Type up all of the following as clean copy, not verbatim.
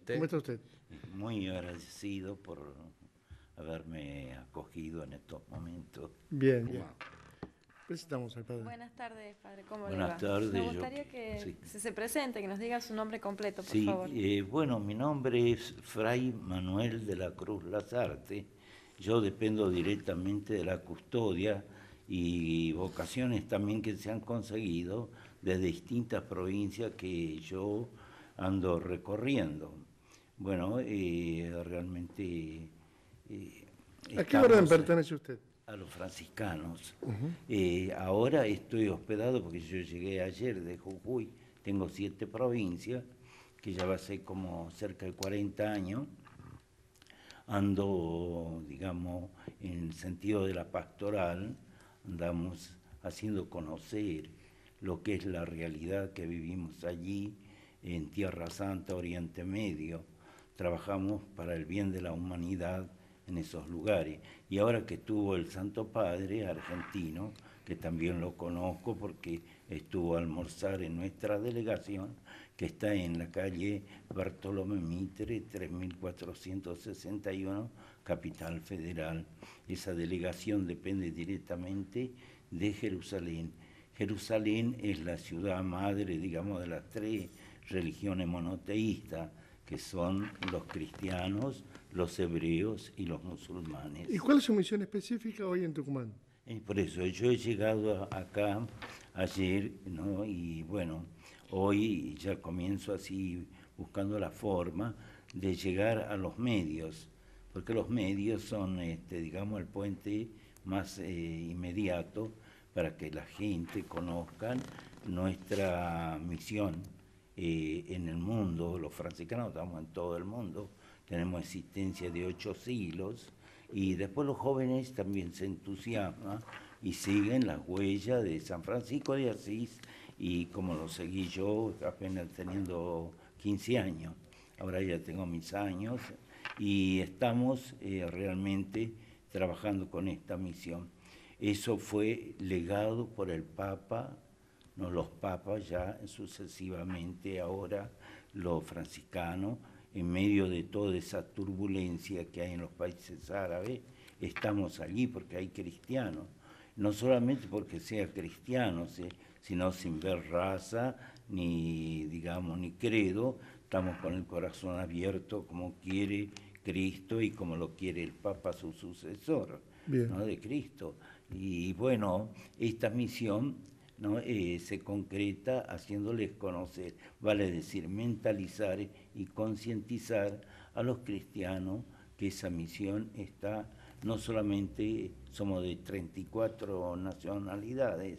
usted? ¿Cómo está usted? Muy agradecido por haberme acogido en estos momentos. Bien, bien. Presentamos al padre. Buenas tardes, padre. ¿Cómo le Buenas va? tardes. Me gustaría que se presente, que nos diga su nombre completo, por favor. Bueno, mi nombre es Fray Manuel de la Cruz Lazarte. Yo dependo directamente de la custodia y vocaciones también que se han conseguido de distintas provincias que yo ando recorriendo. Bueno, realmente... ¿A qué orden pertenece usted? A los franciscanos. Ahora estoy hospedado porque yo llegué ayer de Jujuy, tengo 7 provincias, que ya va a ser como cerca de 40 años. Ando, digamos, en el sentido de la pastoral, andamos haciendo conocer lo que es la realidad que vivimos allí, en Tierra Santa, Oriente Medio. Trabajamos para el bien de la humanidad en esos lugares. Y ahora que estuvo el Santo Padre argentino, que también lo conozco porque estuvo a almorzar en nuestra delegación, que está en la calle Bartolomé Mitre, 3461, Capital Federal. Esa delegación depende directamente de Jerusalén. Jerusalén es la ciudad madre, digamos, de las 3 religiones monoteístas, que son los cristianos, los hebreos y los musulmanes. ¿Y cuál es su misión específica hoy en Tucumán? Por eso yo he llegado acá ayer, ¿no? Y bueno, hoy ya comienzo así buscando la forma de llegar a los medios, porque los medios son, digamos, el puente más inmediato para que la gente conozca nuestra misión en el mundo. Los franciscanos estamos en todo el mundo, tenemos existencia de 8 siglos, y después los jóvenes también se entusiasman y siguen las huellas de San Francisco de Asís, y como lo seguí yo apenas teniendo 15 años, ahora ya tengo mis años, y estamos realmente trabajando con esta misión. Eso fue legado por el Papa, no los papas ya sucesivamente, ahora los franciscanos, en medio de toda esa turbulencia que hay en los países árabes, estamos allí porque hay cristianos, no solamente porque sea cristianos, sino sin ver raza, ni, digamos, ni credo, estamos con el corazón abierto como quiere Cristo y como lo quiere el Papa, su sucesor, ¿no? De Cristo. Y bueno, esta misión, ¿no? Se concreta haciéndoles conocer, vale decir, mentalizar y concientizar a los cristianos que esa misión está, no solamente somos de 34 nacionalidades,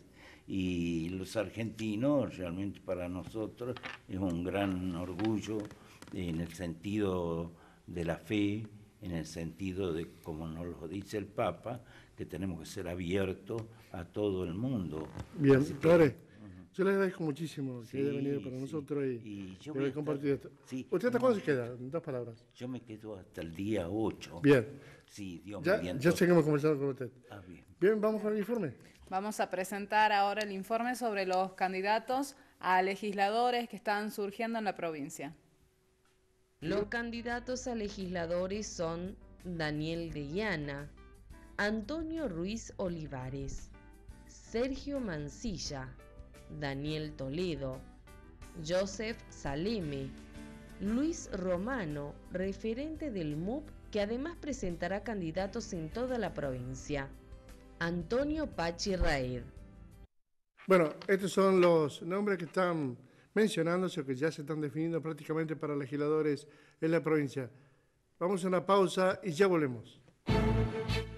y los argentinos realmente para nosotros es un gran orgullo en el sentido de la fe, en el sentido de, como nos lo dice el Papa, que tenemos que ser abiertos a todo el mundo. Bien, padre, yo le agradezco muchísimo que haya venido para nosotros y yo haber compartido esto. ¿Usted hasta cuándo se queda? En 2 palabras. Yo me quedo hasta el día 8. Bien. Sí, Dios mediante. Ya seguimos conversando con usted. Bien. Bien, vamos con el informe. Vamos a presentar ahora el informe sobre los candidatos a legisladores que están surgiendo en la provincia. Los candidatos a legisladores son Daniel de Guiana, Antonio Ruiz Olivares, Sergio Mancilla, Daniel Toledo, Joseph Saleme, Luis Romano, referente del MUP, que además presentará candidatos en toda la provincia, Antonio Pachi Raed. Bueno, estos son los nombres que están mencionándose o que ya se están definiendo prácticamente para legisladores en la provincia. Vamos a una pausa y ya volvemos.